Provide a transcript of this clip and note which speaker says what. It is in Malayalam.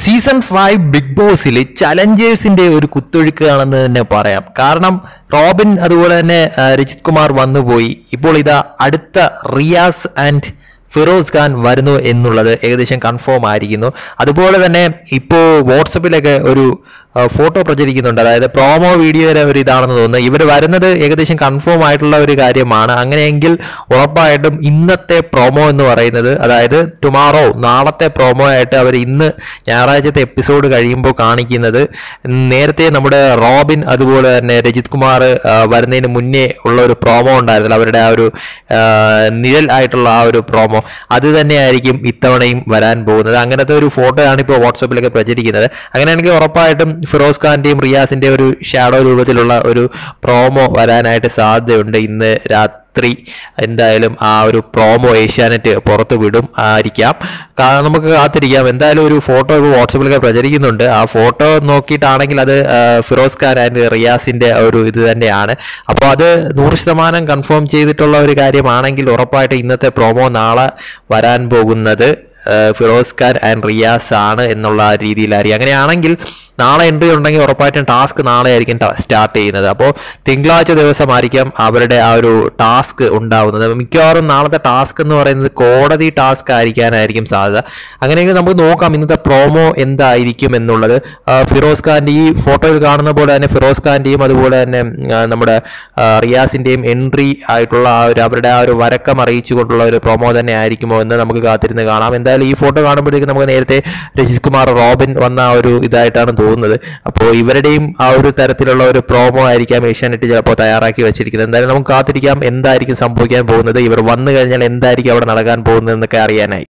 Speaker 1: സീസൺ 5 ബിഗ് ബോസിൽ ചലഞ്ചേഴ്സിന്റെ ഒരു കുത്തൊഴുക്കാണെന്ന് തന്നെ പറയാം. കാരണം റോബിൻ അതുപോലെ തന്നെ രജിത് കുമാർ വന്നുപോയി. ഇപ്പോൾ ഇതാ അടുത്ത റിയാസ് ആൻഡ് ഫിറോസ് ഖാൻ വരുന്നു എന്നുള്ളത് ഏകദേശം കൺഫേം ആയിരിക്കുന്നു. അതുപോലെ തന്നെ ഇപ്പോൾ വാട്സപ്പിലൊക്കെ ഒരു ഫോട്ടോ പ്രചരിക്കുന്നുണ്ട്. അതായത് പ്രോമോ വീഡിയോയുടെ ഒരു ഇതാണെന്ന് തോന്നുന്നു. ഇവർ വരുന്നത് ഏകദേശം കൺഫേം ആയിട്ടുള്ള ഒരു കാര്യമാണ്. അങ്ങനെയെങ്കിൽ ഉറപ്പായിട്ടും ഇന്നത്തെ പ്രോമോ എന്ന് പറയുന്നത്, അതായത് ടുമാറോ നാളത്തെ പ്രോമോ ആയിട്ട് അവർ ഇന്ന് ഞായറാഴ്ചത്തെ എപ്പിസോഡ് കഴിയുമ്പോൾ കാണിക്കുന്നത്, നേരത്തെ നമ്മുടെ റോബിൻ അതുപോലെ തന്നെ രജിത് കുമാർ വരുന്നതിന് മുന്നേ ഉള്ള ഒരു പ്രോമോ ഉണ്ടായിരുന്നില്ല, അവരുടെ ആ ഒരു നിഴൽ ആയിട്ടുള്ള ആ ഒരു പ്രോമോ, അത് തന്നെയായിരിക്കും ഇത്തവണയും വരാൻ പോകുന്നത്. അങ്ങനത്തെ ഒരു ഫോട്ടോയാണ് ഇപ്പോൾ വാട്സപ്പിലൊക്കെ പ്രചരിക്കുന്നത്. അങ്ങനെയാണെങ്കിൽ ഉറപ്പായിട്ടും ഫിറോസ് ഖാന്റെയും റിയാസിന്റെയും ഒരു ഷാഡോ രൂപത്തിലുള്ള ഒരു പ്രോമോ വരാനായിട്ട് സാധ്യതയുണ്ട്. ഇന്ന് രാത്രി എന്തായാലും ആ ഒരു പ്രോമോ ഏഷ്യാനെറ്റ് പുറത്തു വിടും ആയിരിക്കാം. നമുക്ക് കാത്തിരിക്കാം. എന്തായാലും ഒരു ഫോട്ടോ ഇപ്പോൾ വാട്സപ്പിലൊക്കെ പ്രചരിക്കുന്നുണ്ട്. ആ ഫോട്ടോ നോക്കിയിട്ടാണെങ്കിൽ അത് ഫിറോസ് ഖാൻ ആൻഡ് റിയാസിന്റെ ഒരു ഇത് തന്നെയാണ്. അപ്പോൾ അത് 100% കൺഫേം ചെയ്തിട്ടുള്ള ഒരു കാര്യമാണെങ്കിൽ ഉറപ്പായിട്ട് ഇന്നത്തെ പ്രോമോ നാളെ വരാൻ പോകുന്നത് ഫിറോസ് ഖാൻ ആൻഡ് റിയാസ് ആണ് എന്നുള്ള രീതിയിലായിരിക്കും. അങ്ങനെയാണെങ്കിൽ നാളെ എൻട്രി ഉണ്ടെങ്കിൽ ഉറപ്പായിട്ടും ടാസ്ക് നാളെ ആയിരിക്കും സ്റ്റാർട്ട് ചെയ്യുന്നത്. അപ്പോൾ തിങ്കളാഴ്ച ദിവസമായിരിക്കാം അവരുടെ ആ ഒരു ടാസ്ക് ഉണ്ടാവുന്നത്. മിക്കവാറും നാളത്തെ ടാസ്ക് എന്ന് പറയുന്നത് കോടതി ടാസ്ക് ആയിരിക്കാനായിരിക്കും സാധ്യത. അങ്ങനെയെങ്കിൽ നമുക്ക് നോക്കാം ഇന്നത്തെ പ്രോമോ എന്തായിരിക്കും എന്നുള്ളത്. ഫിറോസ് ഖാൻ്റെ ഈ ഫോട്ടോയിൽ കാണുന്ന പോലെ തന്നെ ഫിറോസ് ഖാൻ്റെയും അതുപോലെ തന്നെ നമ്മുടെ റിയാസിൻ്റെയും എൻട്രി ആയിട്ടുള്ള ആ ഒരു അവരുടെ ആ ഒരു വരക്കം അറിയിച്ചുകൊണ്ടുള്ള ഒരു പ്രോമോ തന്നെ ആയിരിക്കുമോ എന്ന് നമുക്ക് കാത്തിരുന്ന് കാണാം. എന്തായാലും ഈ ഫോട്ടോ കാണുമ്പോഴത്തേക്കും നമുക്ക് നേരത്തെ രജിത് കുമാർ റോബിൻ വന്ന ആ ഒരു ഇതായിട്ടാണ് തോന്നുന്നത്. അപ്പോൾ ഇവരുടെയും ആ ഒരു തരത്തിലുള്ള ഒരു പ്രോമോ ആയിരിക്കാം ഏഷ്യാനെറ്റ് ചിലപ്പോൾ തയ്യാറാക്കി വെച്ചിരിക്കുന്നത്. എന്തായാലും നമുക്ക് കാത്തിരിക്കാം എന്തായിരിക്കും സംഭവിക്കാൻ പോകുന്നത്, ഇവർ വന്നു കഴിഞ്ഞാൽ എന്തായിരിക്കും അവിടെ നടക്കാൻ പോകുന്നത് എന്നൊക്കെ അറിയാനായി.